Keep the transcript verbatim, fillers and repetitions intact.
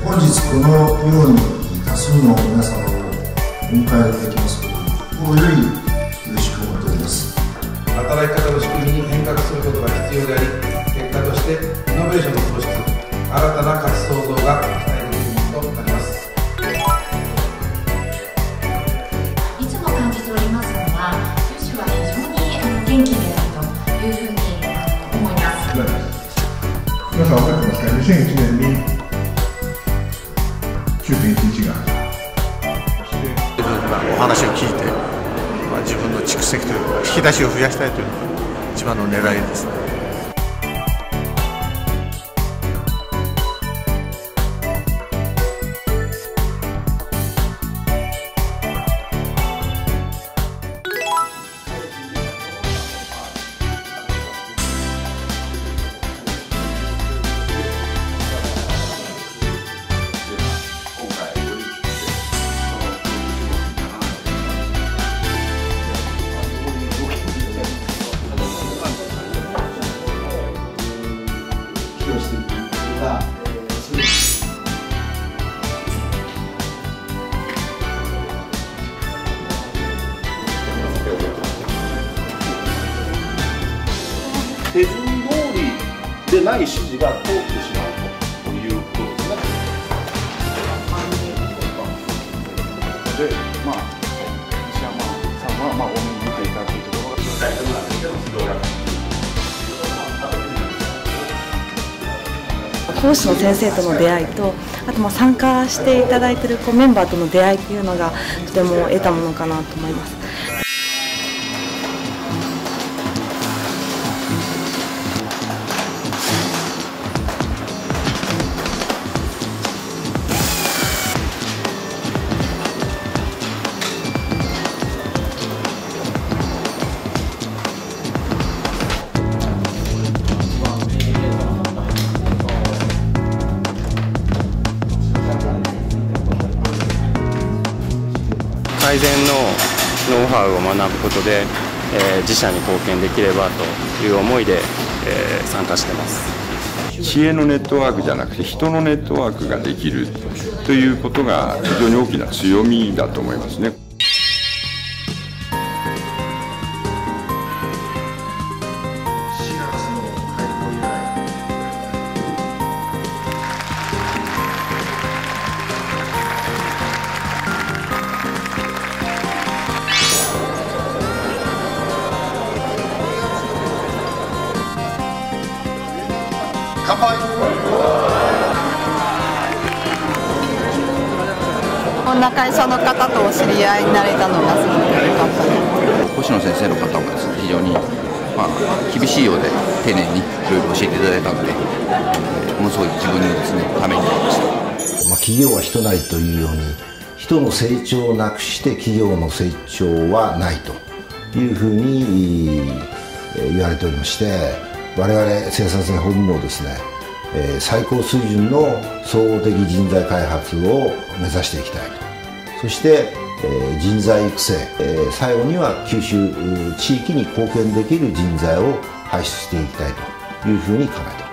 本日このように多数の皆様をお迎えできますことを心より嬉しく思っております。 働き方の仕組みに変革することが必要であり、結果としてイノベーションの創出、新たな価値創造が期待できるものとなります。 いつも感じておりますのは、種子は非常に元気であるというふうに思います。 皆さん覚えてますか？にせんいちねんにきゅうてんいちいちがお話を聞いて、まあ、自分の蓄積というか引き出しを増やしたいというのが一番の狙いですね。 手順通りでない指示が通ってしまうということですね。で、まあ、西山さんは、まあ、お見に見ていただくというところが、 講師の先生との出会いと、あとまあ参加していただいているこうメンバーとの出会いというのがとても得たものかなと思います。 改善のノウハウを学ぶことで、えー、自社に貢献できればという思いで、えー、参加してます。 知恵のネットワークじゃなくて人のネットワークができるということが非常に大きな強みだと思いますね。 乾杯。 こんな会社の方とお知り合いになれたのがすごく良かったです。 講師の先生の方もですね、非常に、まあ、厳しいようで丁寧にいろいろ教えていただいたので、えー、ものすごい自分のですね、ためになりました。 まあ、企業は人なりというように、人の成長をなくして企業の成長はないというふうに言われておりまして、我々生産性本部もですね、えー、最高水準の総合的人材開発を目指していきたいと。そして、えー、人材育成、えー、最後には九州地域に貢献できる人材を輩出していきたいというふうに考えています。